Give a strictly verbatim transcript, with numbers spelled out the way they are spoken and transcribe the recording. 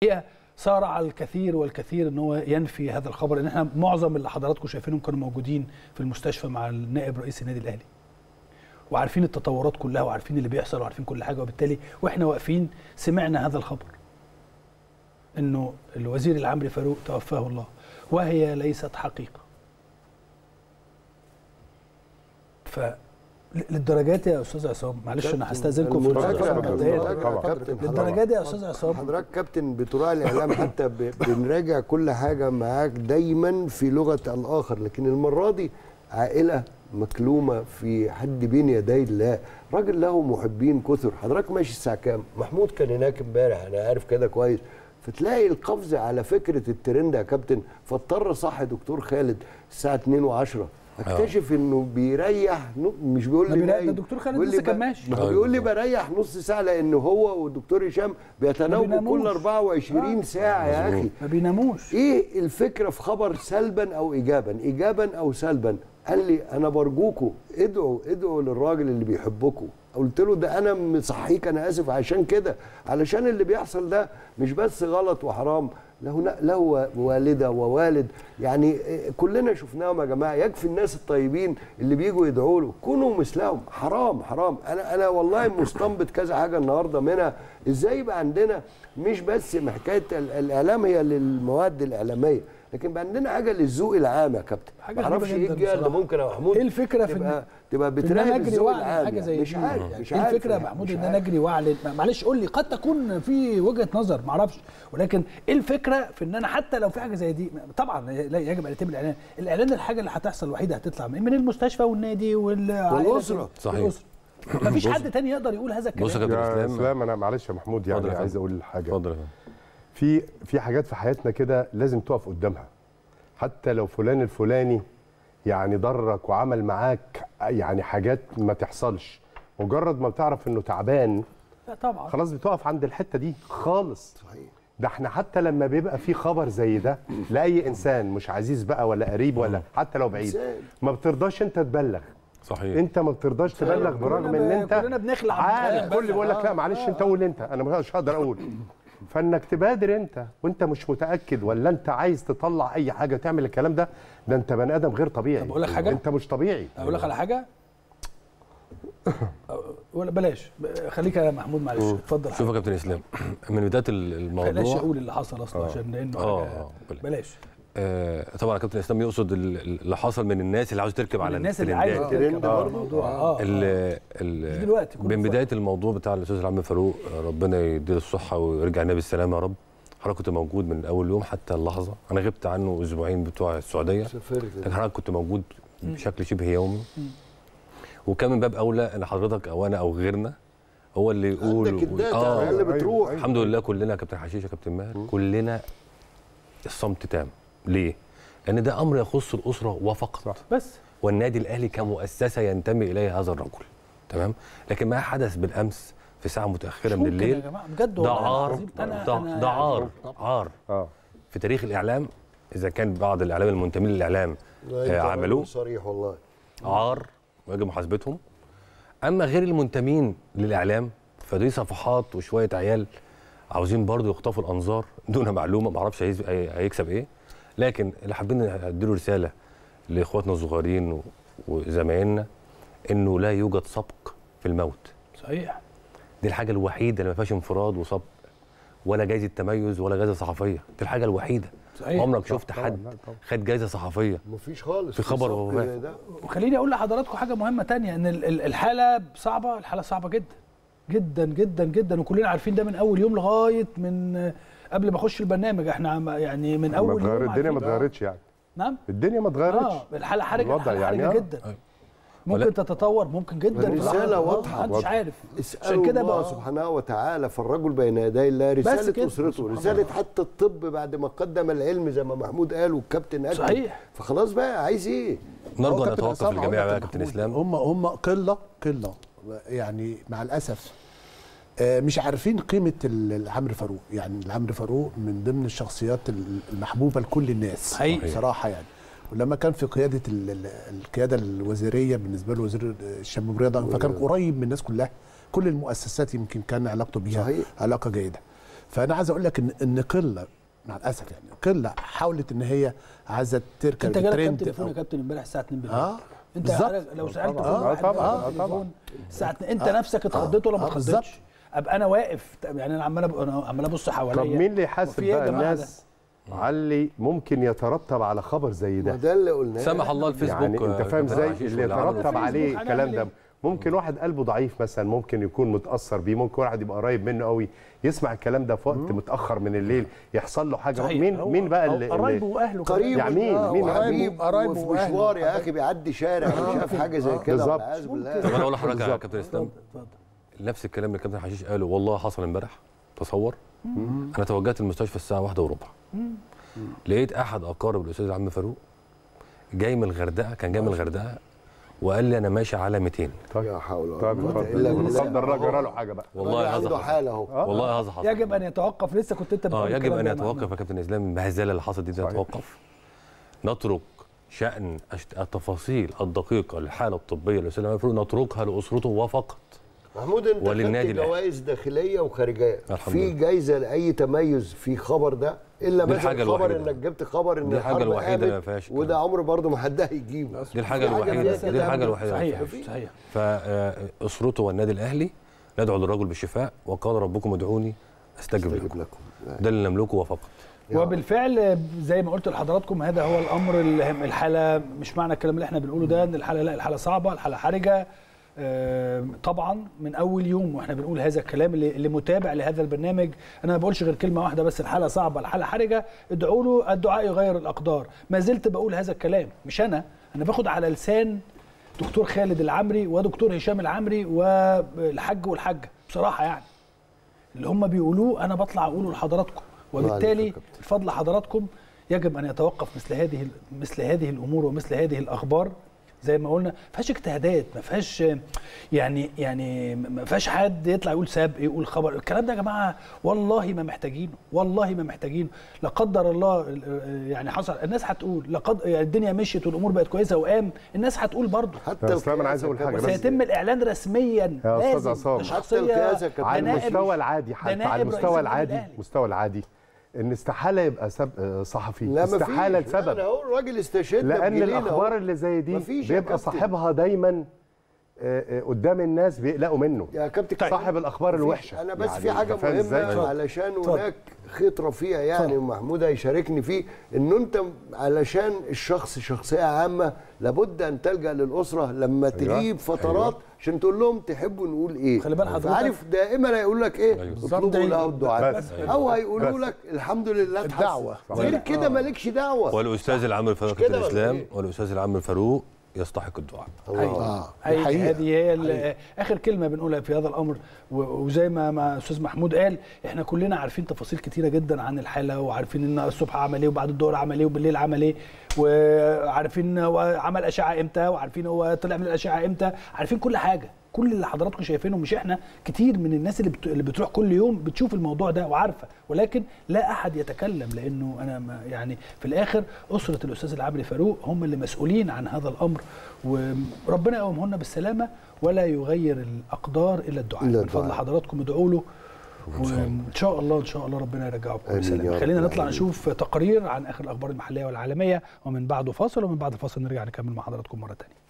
الحقيقه سارع الكثير والكثير ان هو ينفي هذا الخبر، لان احنا معظم اللي حضراتكم شايفينهم كانوا موجودين في المستشفى مع النائب رئيس النادي الاهلي، وعارفين التطورات كلها وعارفين اللي بيحصل وعارفين كل حاجه، وبالتالي واحنا واقفين سمعنا هذا الخبر انه الوزير العمري فاروق توفاه الله، وهي ليست حقيقه. ف للدرجات يا استاذ عصام، معلش انا هستاذنكم في للدرجات يا استاذ عصام. حضرتك كابتن بتراعي الاعلام، حتى بنراجع كل حاجه معاك دايما في لغه الاخر، لكن المره دي عائله مكلومه في حد بين يدي الله، راجل له محبين كثر. حضرتك ماشي الساعه كام؟ محمود كان هناك امبارح، انا عارف كده كويس، فتلاقي القفز على فكره الترند يا كابتن، فاضطر صح دكتور خالد الساعه اتنين وعشرة اكتشف انه بيريح، مش بيقول لي ده الدكتور خالد لسه كان ماشي، بيقول لي بريح نص ساعه، لان هو والدكتور هشام بيتناوبوا كل أربعة وعشرين ساعه يا اخي، ما بيناموش. ايه الفكره في خبر سلبا او ايجابا، ايجابا او سلبا؟ قال لي انا برجوكوا ادعوا ادعوا للراجل اللي بيحبكوا. قلت له ده انا مصحيك، انا اسف عشان كده، علشان اللي بيحصل ده مش بس غلط وحرام، له له والده ووالد، يعني كلنا شفناهم يا جماعه، يكفي الناس الطيبين اللي بيجوا يدعوا له كونوا مثلهم. حرام حرام. انا انا والله مستنبط كذا حاجه النهارده، منها ازاي يبقى عندنا مش بس حكايه الاعلام هي للمواد الاعلاميه، لكن بقى عندنا حاجه للذوق العام يا كابتن. ما اعرفش ايه الجهه اللي ممكن يا محمود ايه الفكره في تبقى تبقى بتراقب الذوق العام، حاجه زي مش عارف مش ايه عارف الفكره يا محمود ان انا اجري واعلن؟ معلش قول لي، قد تكون في وجهه نظر ما اعرفش، ولكن ايه الفكره في ان انا حتى لو في حاجه زي دي، طبعا لا يجب ان يتم الاعلان. الاعلان الحاجه اللي هتحصل الوحيده هتطلع من المستشفى والنادي والاسره صحيح. ما فيش حد تاني يقدر يقول هذا الكلام. بص يا اسلام، انا معلش يا محمود يعني عايز اقول حاجه. اتفضل. في في حاجات في حياتنا كده لازم تقف قدامها، حتى لو فلان الفلاني يعني ضرك وعمل معاك يعني حاجات ما تحصلش، مجرد ما بتعرف انه تعبان لا طبعا خلاص بتقف عند الحته دي خالص. صحيح. ده احنا حتى لما بيبقى في خبر زي ده لاي انسان مش عزيز بقى ولا قريب ولا حتى لو بعيد، ما بترضاش انت تبلغ. صحيح. انت ما بترضاش تبلغ برغم ان انت كلنا بنخلع عارف، كل بيقول لك لا معلش انت قول انت، انا مش هقدر اقول. فانك تبادر انت وانت مش متاكد ولا انت عايز تطلع اي حاجه تعمل الكلام ده، ده انت بني ادم غير طبيعي. طب اقول لك حاجه، انت مش طبيعي. اقول لك على حاجه ولا بلاش، خليك يا محمود معلش اتفضل. شوف يا كابتن اسلام، من بدايه الموضوع بلاش اقول اللي حصل اصلا آه. عشان لانه آه. بلاش. آه طبعا يا كابتن اسلام يقصد اللي حصل من الناس اللي عاوزه تركب على الناس اللي عايزه تركب على الموضوع. اه مش دلوقتي من بدايه الموضوع بتاع الاستاذ العم فاروق، ربنا يديله الصحه ويرجع لنا بالسلامه يا رب. حضرتك كنت موجود من اول يوم حتى اللحظه، انا غبت عنه اسبوعين بتوع السعوديه، لكن حضرتك كنت موجود بشكل شبه يومي، وكان من باب اولى ان حضرتك او انا او غيرنا هو اللي يقول اه اللي بتروح. الحمد لله كلنا يا كابتن حشيش يا كابتن ماهر كلنا الصمت تام. ليه؟ لان ده امر يخص الاسره وفقط. صح. بس والنادي الاهلي كمؤسسه ينتمي اليه هذا الرجل، تمام؟ لكن ما حدث بالامس في ساعه متاخره من الليل ده عار، ده عار عار اه في تاريخ الاعلام، اذا كان بعض الاعلام المنتمين للاعلام آه عملوه صريح والله عار ويجب محاسبتهم. اما غير المنتمين للاعلام فدي صفحات وشويه عيال عاوزين برضو يخطفوا الانظار دون معلومه، ما اعرفش هيكسب ايه، لكن اللي حابين نديله رساله لاخواتنا الصغيرين وزمايلنا انه لا يوجد سبق في الموت. صحيح. دي الحاجه الوحيده اللي ما فيهاش انفراد وسبق ولا جايزه تميز ولا جايزه صحفيه، دي الحاجه الوحيده. صحيح. عمرك شفت حد خد جايزه صحفيه؟ مفيش خالص في خبر وفاه. وخليني اقول لحضراتكم حاجه مهمه ثانيه، ان الحاله صعبه، الحاله صعبه جدا جدا جدا جدا، وكلنا عارفين ده من اول يوم لغايه من قبل ما اخش البرنامج. احنا يعني من اول ما يوم الدنيا ما اتغيرش يعني. نعم الدنيا ما اتغيرتش. اه الحاله حرجه حرجه يعني جدا. ممكن تتطور ممكن جدا. رساله واضحه محدش عارف. عشان كده الله بقى سبحانه وتعالى فالرجل بين يدي الله، رساله اسرته، رساله حتى الطب بعد ما قدم العلم زي ما محمود قال والكابتن قال. صحيح. فخلاص بقى عايز ايه؟ نرجو ان نتوقف الجميع بقى يا كابتن اسلام. هم هم قله قله يعني مع الاسف مش عارفين قيمه العمرو فاروق. يعني العمرو فاروق من ضمن الشخصيات المحبوبه لكل الناس. صحيح. بصراحه يعني. ولما كان في قياده القياده الوزاريه بالنسبه له وزير الشباب والرياضه، فكان قريب من الناس كلها، كل المؤسسات يمكن كان علاقته بيها صحيح. علاقه جيده. فانا عايز اقول لك ان ان قله مع الاسف يعني قله حاولت ان هي عايزه تركب انت جالك كام الترند تليفون يا أو- كابتن امبارح الساعه اتنين بالليل؟ اه انت بالظبط. لو سالت كل آه، واحد طبعاً، جالك آه، تليفون طبعاً. الساعه اتنين انت نفسك اتخضيت ولا ما آه، اتخضيتش؟ بالظبط. ابقى انا واقف يعني انا عمال أب- انا عمال ابص حواليا طب مين اللي يحاسب وفي إيه يا بقى جماعة الناس على اللي ممكن يترتب على خبر زي ما ده؟ ده اللي قلناه. سمح الله الفيسبوك يعني انت فاهم ازاي عشيش اللي واللي عمله يترتب الفيسبوك عليه هنعمل الكلام إيه؟ ده؟ ممكن واحد قلبه ضعيف مثلا ممكن يكون متاثر بيه، ممكن واحد يبقى قريب منه قوي يسمع الكلام ده في وقت متاخر من الليل يحصل له حاجه. صحيح. مين هو- مين بقى هو اللي قرايبه اللي- واهله قريب يعني مين؟ آه، مين؟ وحبيب قرايبه وفي وأهله مشوار يا وحبايبه. اخي بيعدي شارع مش شاف حاجه زي كده بالظبط. والعياذ بالله. طب انا اقول لحضرتك يا بالظبط. كابتن اسلام اتفضل. نفس الكلام اللي الكابتن حشيش قاله والله حصل امبارح. تصور انا توجهت المستشفى الساعه واحدة وربع، لقيت احد اقارب الاستاذ عم فاروق جاي من الغردقه، كان جاي من الغردقه وقال لي انا ماشي على ميتين. يا حول ولا طيب قوة إلا اتفضل. بالله. قدر الله جرى له حاجه بقى. والله الراجل هذا عنده حصل. حاله اهو. والله هذا حصل. يجب ان يتوقف. لسه كنت انت اه بتقول يجب الكلام ان ده يا يتوقف محمد. يا كابتن اسلام المهزله اللي حصلت دي صحيح. تتوقف. نترك شان أشت- التفاصيل الدقيقه للحاله الطبيه للاستاذ عماد فاروق نتركها لاسرته وفقط. محمود انت وللنادي خدت الأهلي. جوائز داخليه وخارجيه، الحمد في لله. جايزه لاي تميز في خبر ده الا دي مثلا الحاجة خبر الوحيدة. انك جبت خبر ان دي الحاجة الحرب الوحيدة اللي ما قامت، فيهاش وده كلام. عمر برضه ما حد هيجيبه. دي الحاجه في حاجة الوحيده فيها دي كده الحاجه الوحيده صحيح اللي فيها. صحيح. فاسرته والنادي الاهلي ندعو للرجل بالشفاء وقال ربكم ادعوني استجب لكم. أجيب لكم. ده اللي نملكه وفقط. وبالفعل زي ما قلت لحضراتكم هذا هو الامر اللي الحاله مش معنى الكلام اللي احنا بنقوله ده ان الحاله لا الحاله صعبه الحاله حرجه. آه، طبعا من اول يوم واحنا بنقول هذا الكلام اللي, اللي متابع لهذا البرنامج انا ما بقولش غير كلمه واحده بس الحاله صعبه الحاله حرجه ادعوا له الدعاء يغير الاقدار. ما زلت بقول هذا الكلام مش انا انا باخد على لسان دكتور خالد العمري ودكتور هشام العمري والحاج والحاجه بصراحه يعني اللي هم بيقولوه انا بطلع اقوله لحضراتكم وبالتالي بفضل حضراتكم يجب ان يتوقف مثل هذه مثل هذه الامور ومثل هذه الاخبار. زي ما قلنا ما فيهاش اجتهادات ما فيهاش يعني يعني ما فيهاش حد يطلع يقول سابق يقول خبر. الكلام ده يا جماعه والله ما محتاجينه والله ما محتاجينه. لا قدر الله يعني حصل الناس هتقول لقد يعني الدنيا مشيت والامور بقت كويسه وقام الناس هتقول برضه حتى يا اسلام انا عايز اقول حاجه بس سيتم الاعلان رسميا يا أستاذ لازم عصام. ده حتى شخصيه القياسة كانت على ده نائب- المستوى العادي ده حتى على نائب رئيس المستوى النادي العادي الأهلي. المستوى العادي ان استحاله يبقى سب... صحفي لا مفيش. استحاله لا، لسبب انا اهو الراجل استشهدنا لان بجنينه الاخبار أهو. اللي زي دي مفيش يا بيبقى كابتن. صاحبها دايما آه، آه، قدام الناس بيقلقوا منه. يا كابتن صاحب الاخبار مفيش. الوحشه انا بس يعني في حاجه أنت فاهم إزاي؟ مهمه علشان اتفضل. هناك خيط رفيع يعني اتفضل. ومحمود هيشاركني فيه انه انت علشان الشخص شخصيه عامه لابد ان تلجا للاسره لما تغيب فترات عشان تقول لهم تحبوا نقول ايه. خلي بال حضرتك. عارف دائما هيقول لك ايه أيوة. اطلبوا له الدعاء بس. او هيقولوا بس. لك الحمد لله اتحسن. الدعوة. غير كده مالكش دعوه. والاستاذ العام الفاروق مش كده كابتن ولا اسلام إيه؟ والاستاذ العام الفاروق يستحق الدعاء. اه هي الحقيقة. هذه هي ال- اخر كلمه بنقولها في هذا الامر و- وزي ما ما استاذ محمود قال احنا كلنا عارفين تفاصيل كتيره جدا عن الحاله وعارفين ان الصبح عمل ايه وبعد الظهر عمل ايه وبالليل عمل ايه وعارفين هو عمل اشعه امتى وعارفين هو طلع من الاشعه امتى عارفين كل حاجه. كل اللي حضراتكم شايفينه مش احنا كتير من الناس اللي بت- اللي بتروح كل يوم بتشوف الموضوع ده وعارفه ولكن لا احد يتكلم لانه انا ما يعني في الاخر اسره الاستاذ العمري فاروق هم اللي مسؤولين عن هذا الامر وربنا يقومهن بالسلامه ولا يغير الاقدار الا الدعاء. إلا من فضل الدعاء. حضراتكم ادعوا له وان شاء الله ان شاء الله ربنا يرجعه بكل آمين يا سلامه. رب خلينا نطلع العالمين. نشوف تقرير عن اخر الاخبار المحليه والعالميه ومن بعده فاصل ومن بعد الفاصل نرجع نكمل مع حضراتكم مره ثانيه.